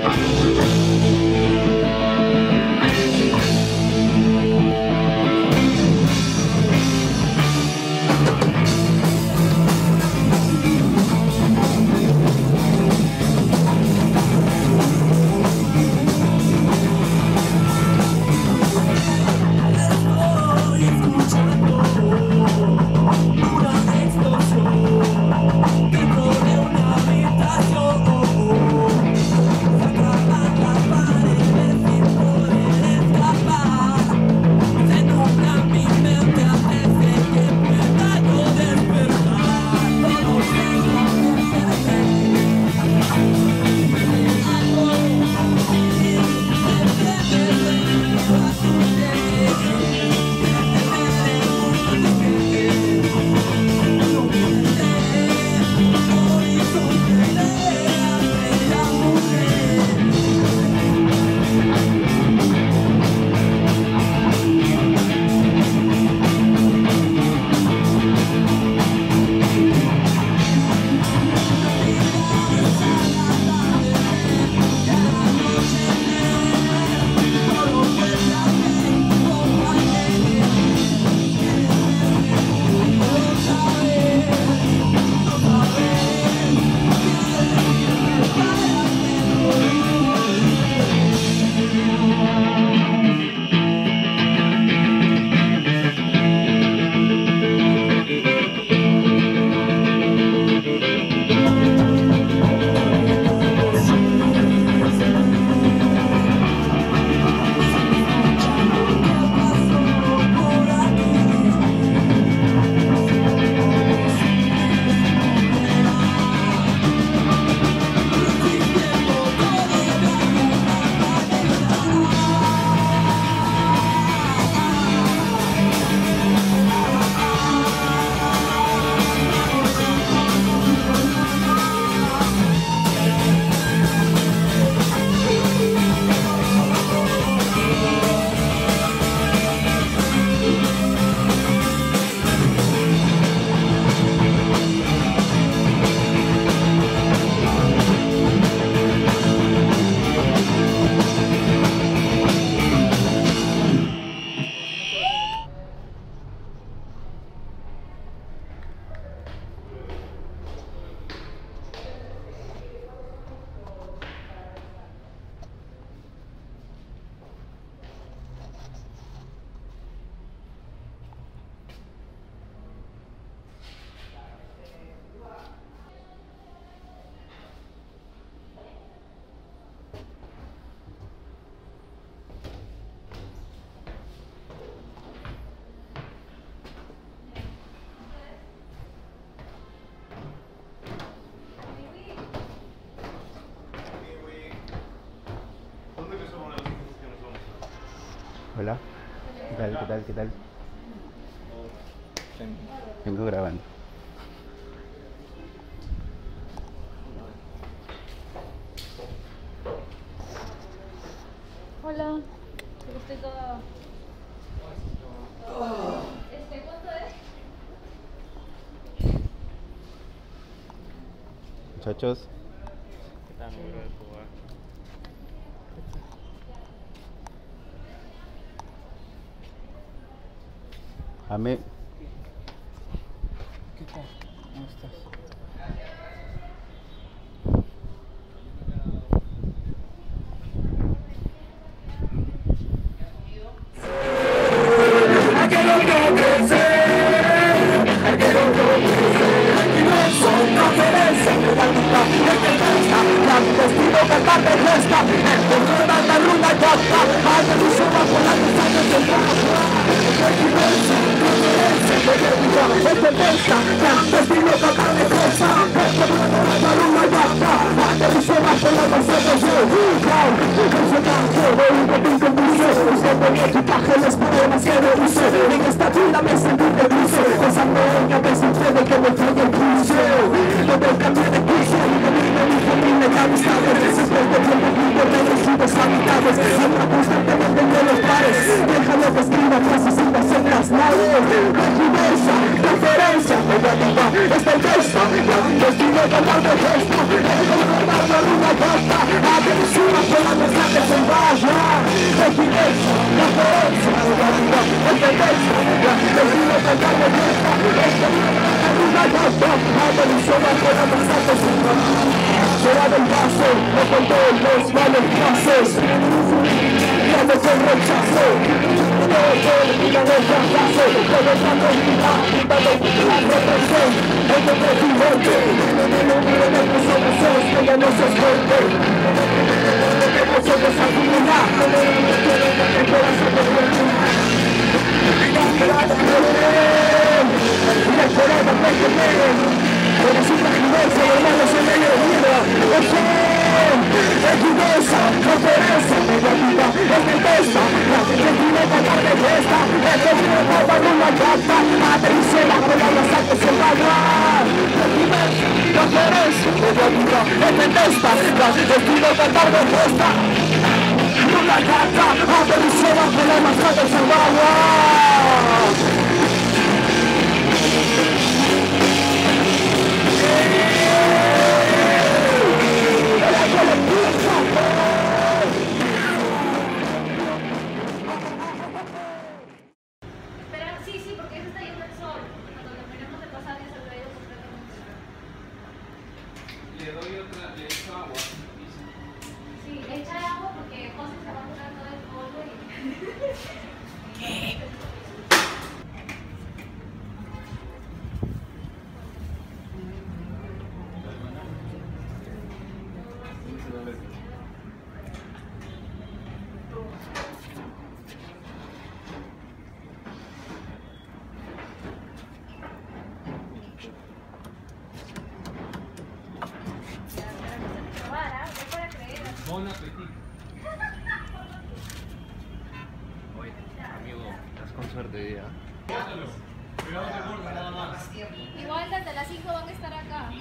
Hola, ¿qué tal? ¿Qué tal? ¿Qué tal? Vengo grabando. Hola, estoy toda... ¿Cuánto es? Muchachos. ¿Qué tal, número de jugar? Ame. ¿Qué tal? ¿Cómo estás? Déjalo que escriba frases sin las naves. Referencia, negativa, esta intensa, destino total de gesta, en una costa, agresiva con la mensaje se vaya, defineza, la ferocia, negativa, esta intensa, destino total de gesta, en una costa, agresiva con la mensaje se vaya, será del paso, no con todos los malos pasos, ya no se rechazo, no soy una vez fracaso, todo está tranquila, dando la represión, entre presidente, miren que somos que ya no se esconde, que nosotros acumular, el corazón de fortuna, y la esperanza me que pero es una giganza, hermano, se me dio miedo. Es giganza, conferencia, negativa, es tempesta. La gente tiene que dar de fiesta. Es que tiene que dar una carta. Aterricela con la masa que se va a dar. Es giganza, conferencia, negativa, es tempesta. La gente tiene que dar de fiesta. Una carta, aterricela con la masa que se va a dar. Espera, sí, porque ahí se está yendo el sol. Cuando terminemos de pasar ya se habrá ido completamente. Le doy otra, le echo agua. Sí, echa agua porque José se va a poner todo el polvo y... Bon appetit. Oye, amigo, estás con suerte hoy día. Cuidado de gorda nada más. Igual desde las 5 van a estar acá.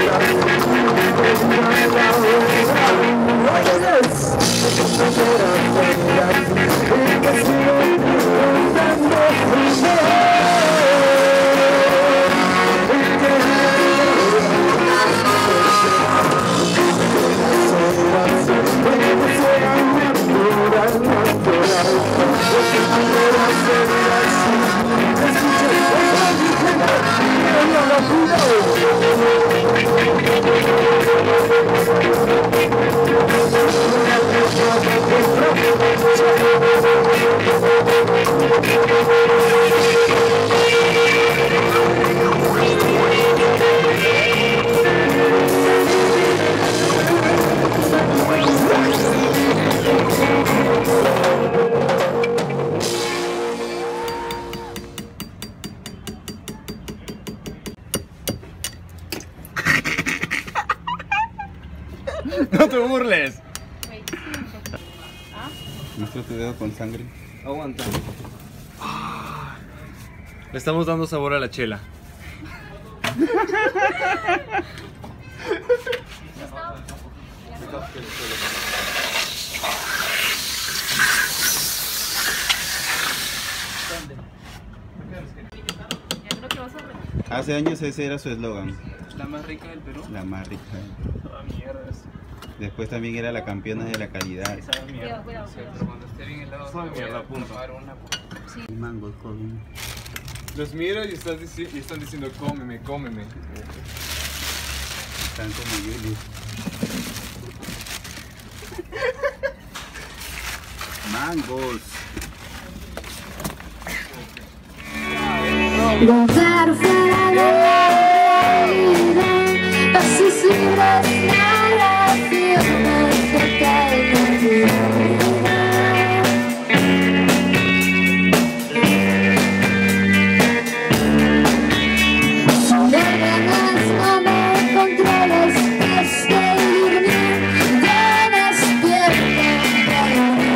No te burles. Muestra tu dedo con sangre. Aguanta. Le estamos dando sabor a la chela. Hace años ese era su eslogan. La más rica del Perú. La más rica. Toda mierda. Después también era la campeona de la calidad. Esa mierda. Cuidado. Pero cuando esté bien helado, sabe mierda, punto. Mangos, joven. Los miro y están diciendo cómeme, cómeme. Están como Yuli. Mangos. Lugar fuera de vida, pasos libres, nada firme, total naturalidad. Sin órdenes, no me controles, estoy durmiendo, despierta,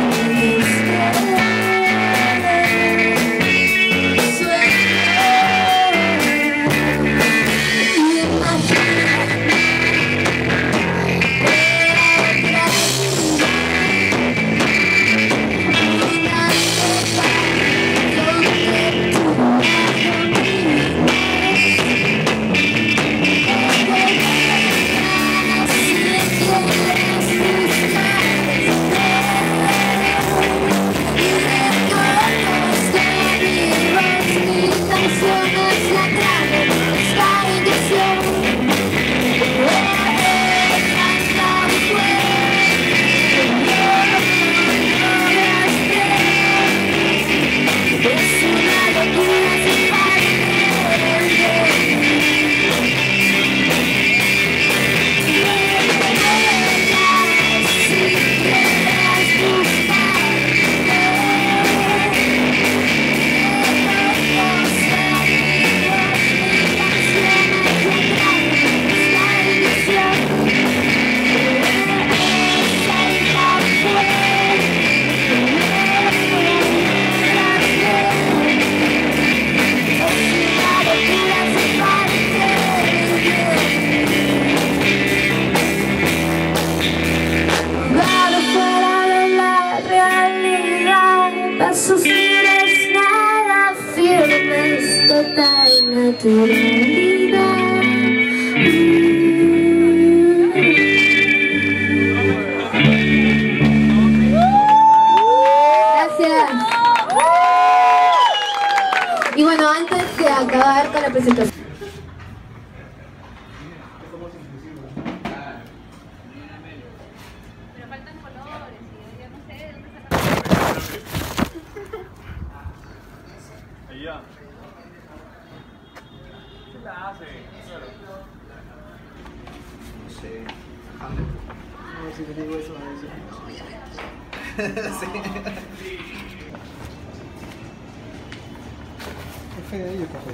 pasos libres, nada firmes, total naturalidad. Gracias. Y bueno, antes de acabar con la presentación. Pero faltan colores y yo no sé de dónde sacar. Allá. ¿Qué la hace? No sé. No, si te digo eso, a veces. Es feo el café.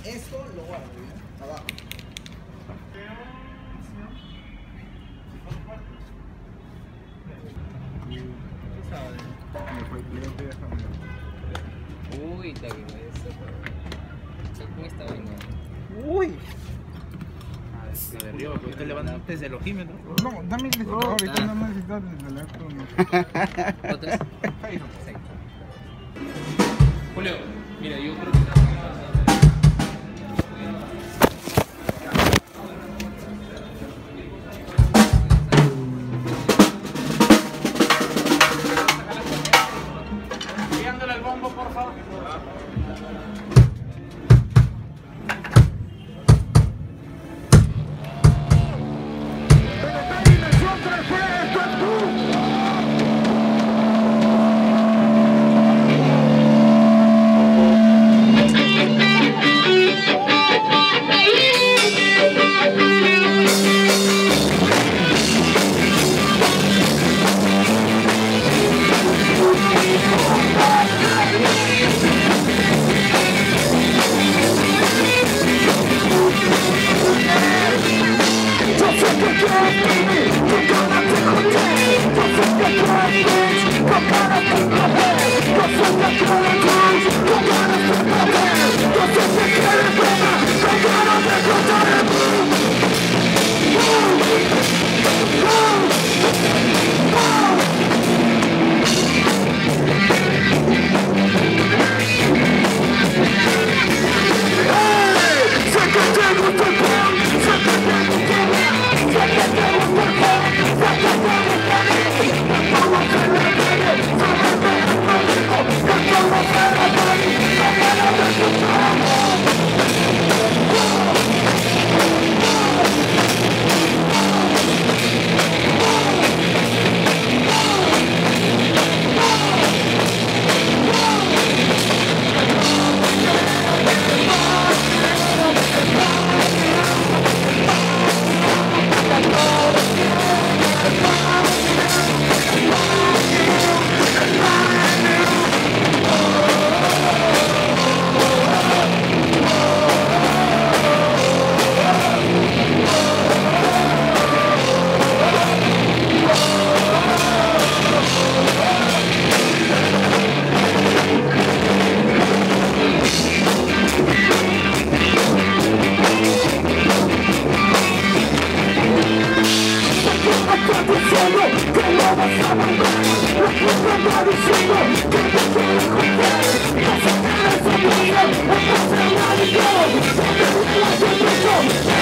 Esto lo guardo, ¿no? Abajo. Uy, está bien eso. ¿Cómo está bien? Uy. De arriba, porque usted levanta desde el ojímetro. No, dame el desktop, ahorita no necesitas el teléfono. ¿Otras? Perfecto. Julio, mira, yo creo que... Enviándole el bombo, por favor. Go!